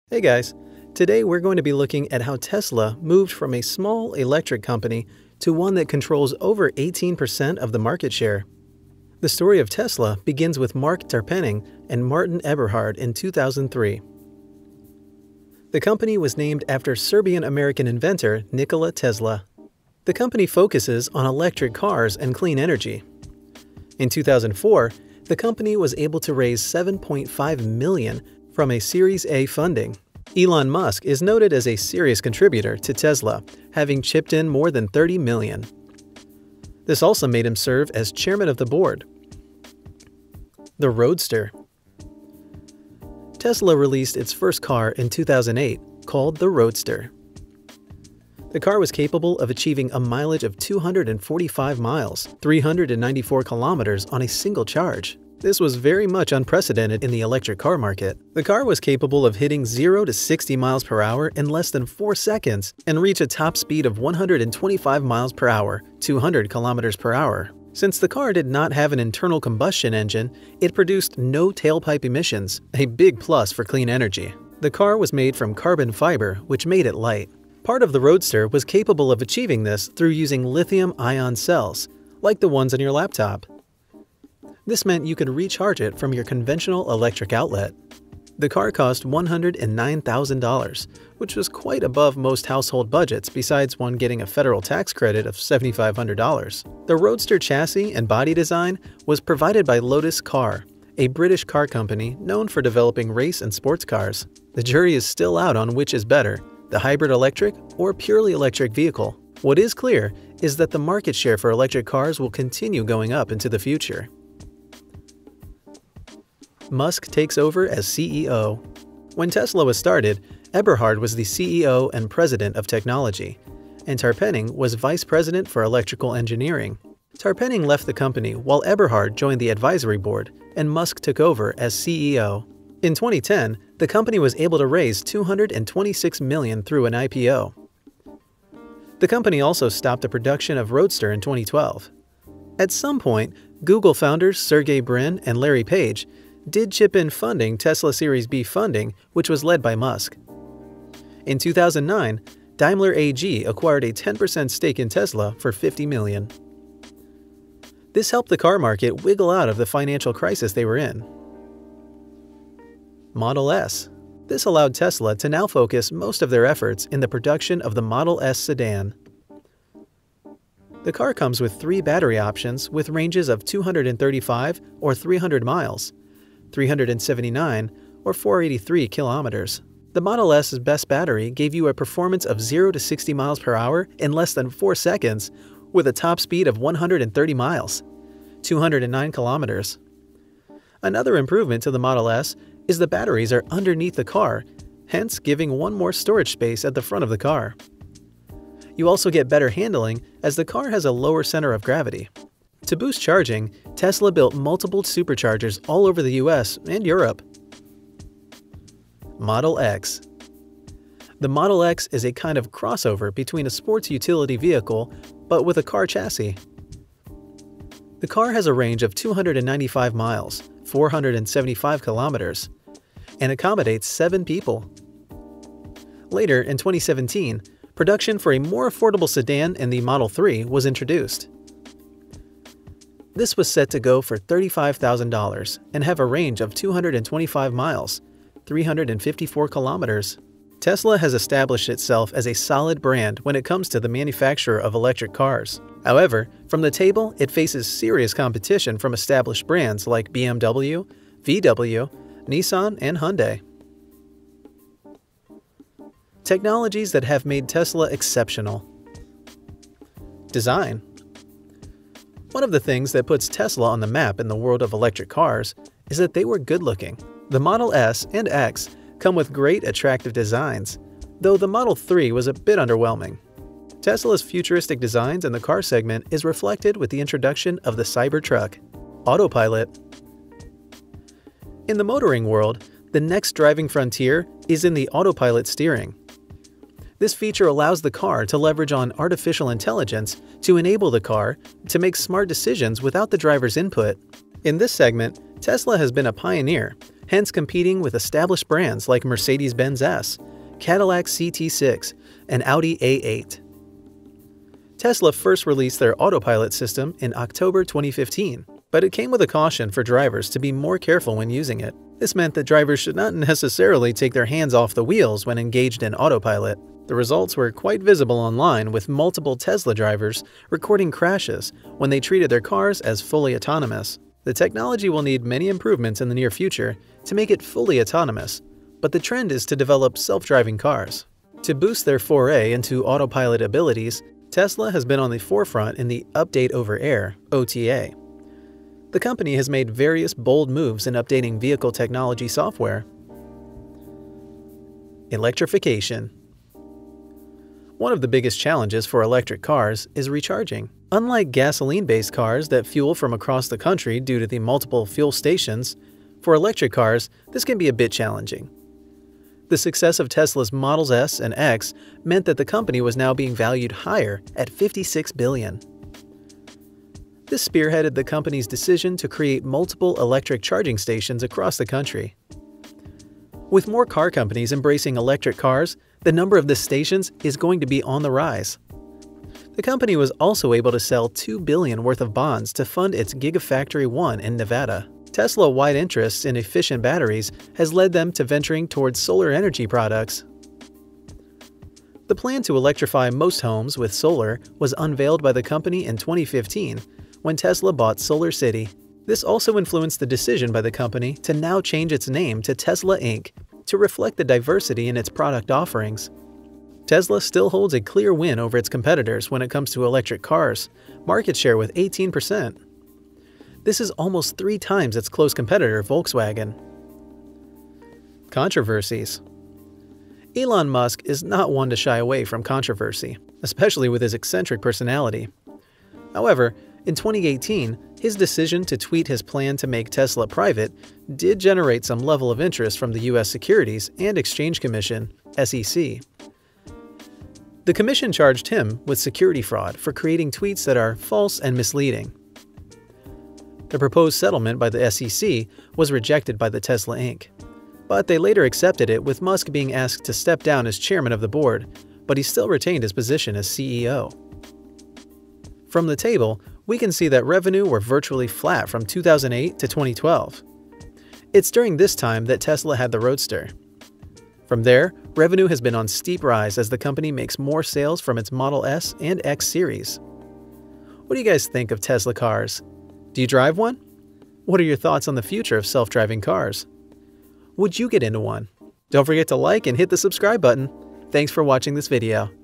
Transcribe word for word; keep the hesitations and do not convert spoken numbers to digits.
Hey guys, today we're going to be looking at how Tesla moved from a small electric company to one that controls over eighteen percent of the market share. The story of Tesla begins with Marc Tarpenning and Martin Eberhard in two thousand three. The company was named after Serbian American inventor Nikola Tesla. The company focuses on electric cars and clean energy. In two thousand four, the company was able to raise seven point five million dollars from a Series A funding. Elon Musk is noted as a serious contributor to Tesla, having chipped in more than thirty million dollars. This also made him serve as chairman of the board. The Roadster. Tesla released its first car in two thousand eight, called the Roadster. The car was capable of achieving a mileage of two hundred forty-five miles, three hundred ninety-four kilometers on a single charge. This was very much unprecedented in the electric car market. The car was capable of hitting zero to sixty miles per hour in less than four seconds and reach a top speed of one hundred twenty-five miles per hour, two hundred kilometers per hour. Since the car did not have an internal combustion engine, it produced no tailpipe emissions, a big plus for clean energy. The car was made from carbon fiber, which made it light. Part of the Roadster was capable of achieving this through using lithium-ion cells, like the ones on your laptop. This meant you could recharge it from your conventional electric outlet. The car cost one hundred nine thousand dollars, which was quite above most household budgets besides one getting a federal tax credit of seven thousand five hundred dollars. The Roadster chassis and body design was provided by Lotus Car, a British car company known for developing race and sports cars. The jury is still out on which is better, the hybrid electric or purely electric vehicle. What is clear is that the market share for electric cars will continue going up into the future. Musk takes over as C E O. When Tesla was started, Eberhard was the C E O and president of technology, and Tarpenning was vice president for electrical engineering. Tarpenning left the company while Eberhard joined the advisory board, and Musk took over as C E O. In twenty ten, the company was able to raise two hundred twenty-six million dollars through an I P O. The company also stopped the production of Roadster in twenty twelve. At some point, Google founders Sergey Brin and Larry Page did chip in funding Tesla Series B funding, which was led by Musk. In two thousand nine, Daimler A G acquired a ten percent stake in Tesla for fifty million dollars. This helped the car market wiggle out of the financial crisis they were in. Model S. This allowed Tesla to now focus most of their efforts in the production of the Model S sedan. The car comes with three battery options with ranges of two hundred thirty-five or three hundred miles, three hundred seventy-nine or four hundred eighty-three kilometers. The Model S's best battery gave you a performance of zero to sixty miles per hour in less than four seconds with a top speed of one hundred thirty miles, two hundred nine kilometers. Another improvement to the Model S is the batteries are underneath the car, hence giving one more storage space at the front of the car. You also get better handling as the car has a lower center of gravity. To boost charging, Tesla built multiple superchargers all over the U S and Europe. Model X. The Model X is a kind of crossover between a sports utility vehicle but with a car chassis. The car has a range of two hundred ninety-five miles, four hundred seventy-five kilometers, and accommodates seven people. Later, in twenty seventeen, production for a more affordable sedan in the Model three was introduced. This was set to go for thirty-five thousand dollars and have a range of two hundred twenty-five miles, three hundred fifty-four kilometers. Tesla has established itself as a solid brand when it comes to the manufacture of electric cars. However, from the table, it faces serious competition from established brands like B M W, V W, Nissan, and Hyundai. Technologies that have made Tesla exceptional. Design. One of the things that puts Tesla on the map in the world of electric cars is that they were good-looking. The Model S and X come with great attractive designs, though the Model three was a bit underwhelming. Tesla's futuristic designs in the car segment is reflected with the introduction of the Cybertruck. Autopilot. In the motoring world, the next driving frontier is in the autopilot steering. This feature allows the car to leverage on artificial intelligence to enable the car to make smart decisions without the driver's input. In this segment, Tesla has been a pioneer, hence competing with established brands like Mercedes-Benz S, Cadillac C T six, and Audi A eight. Tesla first released their autopilot system in October twenty fifteen, but it came with a caution for drivers to be more careful when using it. This meant that drivers should not necessarily take their hands off the wheels when engaged in autopilot. The results were quite visible online, with multiple Tesla drivers recording crashes when they treated their cars as fully autonomous. The technology will need many improvements in the near future to make it fully autonomous, but the trend is to develop self-driving cars. To boost their foray into autopilot abilities, Tesla has been on the forefront in the Update Over Air (O T A). The company has made various bold moves in updating vehicle technology software. Electrification. One of the biggest challenges for electric cars is recharging. Unlike gasoline-based cars that fuel from across the country due to the multiple fuel stations, for electric cars, this can be a bit challenging. The success of Tesla's Models S and X meant that the company was now being valued higher at fifty-six billion dollars. This spearheaded the company's decision to create multiple electric charging stations across the country. With more car companies embracing electric cars, the number of the stations is going to be on the rise. The company was also able to sell two billion dollars worth of bonds to fund its Gigafactory one in Nevada. Tesla's wide interest in efficient batteries has led them to venturing towards solar energy products. The plan to electrify most homes with solar was unveiled by the company in twenty fifteen when Tesla bought Solar City. This also influenced the decision by the company to now change its name to Tesla Incorporated to reflect the diversity in its product offerings. Tesla still holds a clear win over its competitors when it comes to electric cars, market share with eighteen percent. This is almost three times its close competitor Volkswagen. Controversies. Elon Musk is not one to shy away from controversy, especially with his eccentric personality. However, in twenty eighteen, his decision to tweet his plan to make Tesla private did generate some level of interest from the U S Securities and Exchange Commission, S E C. The commission charged him with security fraud for creating tweets that are false and misleading. The proposed settlement by the S E C was rejected by the Tesla Incorporated, but they later accepted it, with Musk being asked to step down as chairman of the board, but he still retained his position as C E O. From the table, we can see that revenue were virtually flat from two thousand eight to twenty twelve. It's during this time that Tesla had the Roadster. From there, revenue has been on steep rise as the company makes more sales from its Model S and X series. What do you guys think of Tesla cars? Do you drive one? What are your thoughts on the future of self-driving cars? Would you get into one? Don't forget to like and hit the subscribe button. Thanks for watching this video.